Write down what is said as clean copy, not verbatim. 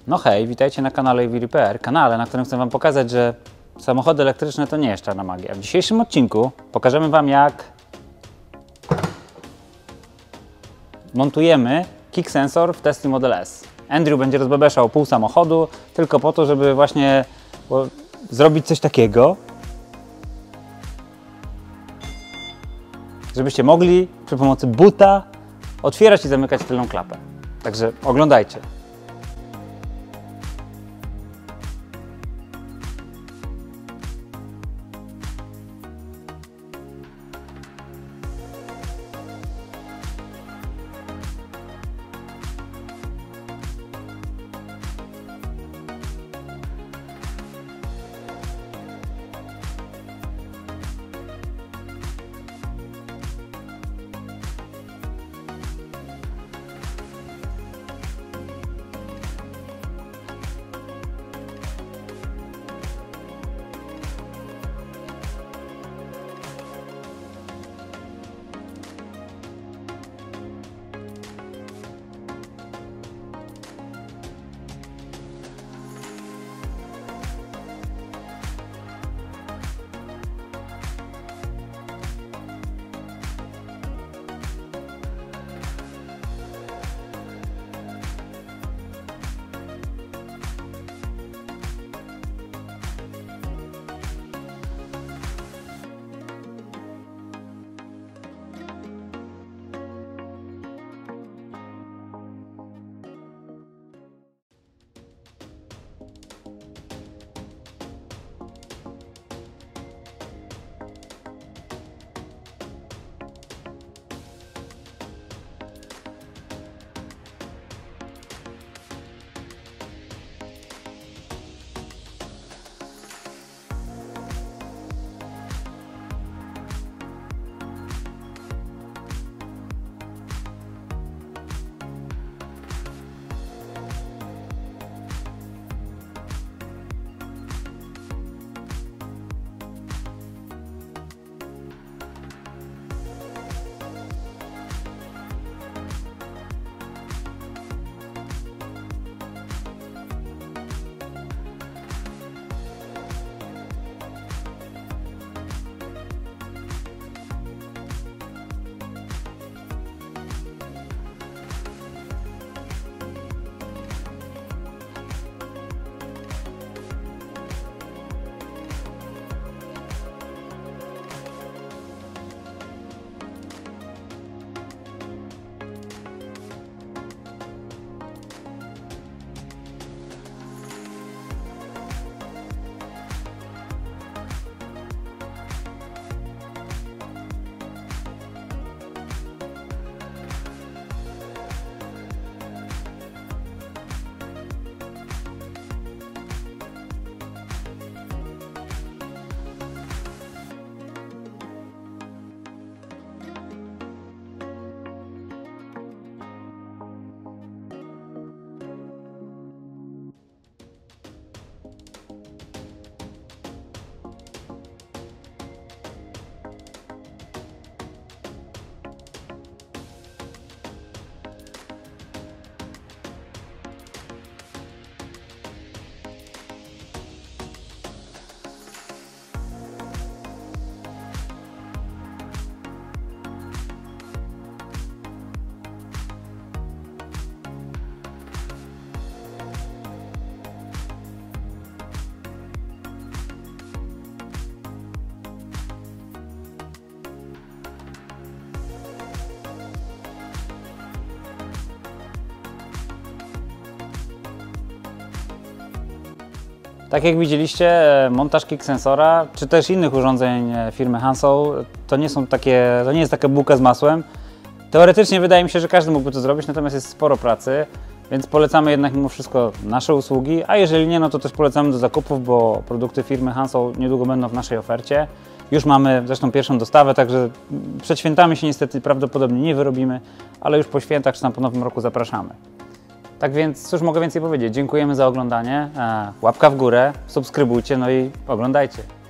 No hej, witajcie na kanale EV Repair, kanale, na którym chcę Wam pokazać, że samochody elektryczne to nie jest czarna magia. W dzisiejszym odcinku pokażemy Wam, jak montujemy kick sensor w Tesla Model S. Andrew będzie rozbebeszał pół samochodu tylko po to, żeby właśnie zrobić coś takiego, żebyście mogli przy pomocy buta otwierać i zamykać tylną klapę. Także oglądajcie. Tak jak widzieliście, montaż kick sensora, czy też innych urządzeń firmy Hansol, to nie jest taka bułka z masłem. Teoretycznie wydaje mi się, że każdy mógłby to zrobić, natomiast jest sporo pracy, więc polecamy jednak mimo wszystko nasze usługi, a jeżeli nie, no to też polecamy do zakupów, bo produkty firmy Hansol niedługo będą w naszej ofercie. Już mamy zresztą pierwszą dostawę, także przed świętami się niestety prawdopodobnie nie wyrobimy, ale już po świętach czy tam po nowym roku zapraszamy. Tak więc cóż mogę więcej powiedzieć, dziękujemy za oglądanie, łapka w górę, subskrybujcie, no i oglądajcie.